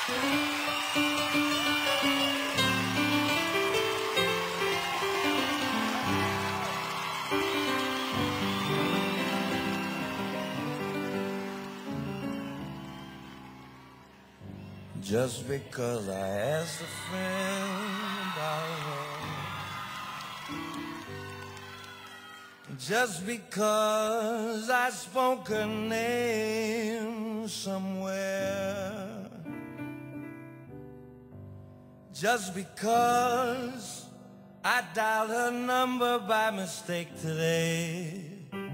Just because I asked a friend about her, just because I spoke her name somewhere, just because I dialed her number by mistake today,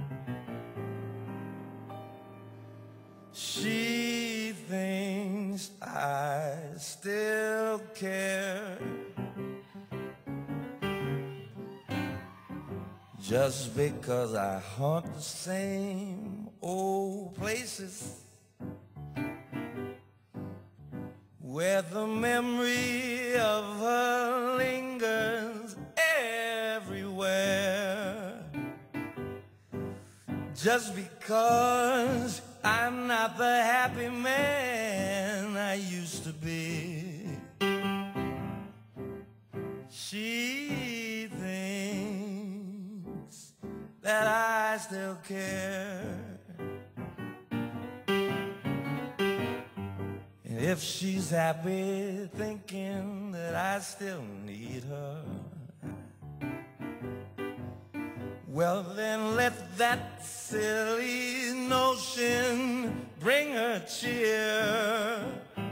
she thinks I still care. Just because I haunt the same old places where the memory of her lingers everywhere. Just because I'm not the happy man I used to be, she thinks that I still care. And if she's happy thinking that I still need her, well then let that silly notion bring her cheer.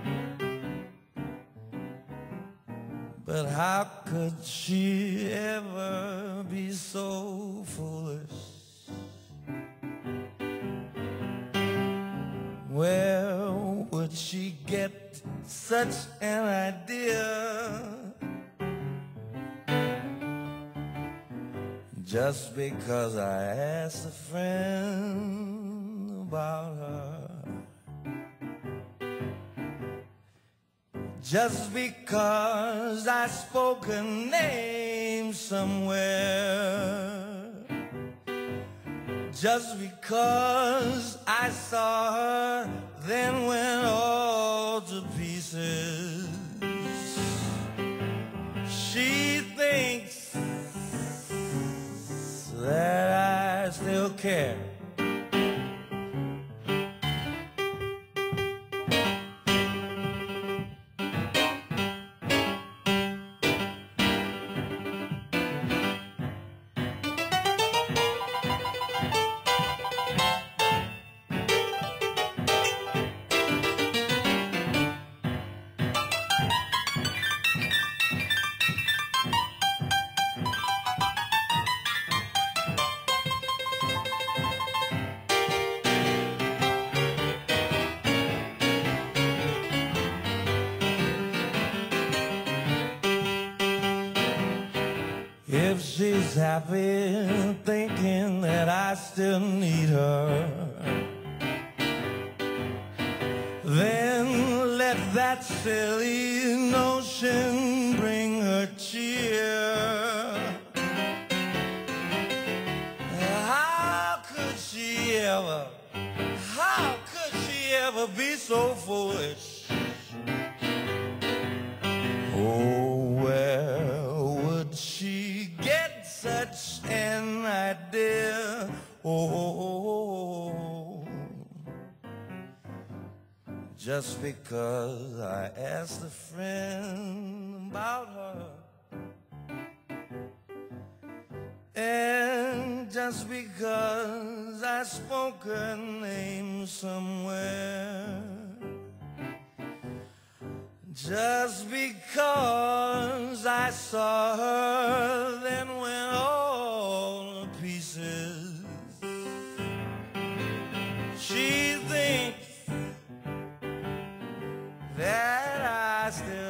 But how could she ever be so foolish? Where would she get such an idea? Just because I asked a friend about her, just because I spoke her name somewhere, just because I saw her then went all to pieces, she thinks that I still care. If she's happy thinking that I still need her, then let that silly notion bring her cheer. How could she ever be so foolish? Oh, where would she get such an idea? Oh, just because I asked a friend about her, and just because I spoke her name somewhere, just because I saw her then went all to pieces, she thinks that I still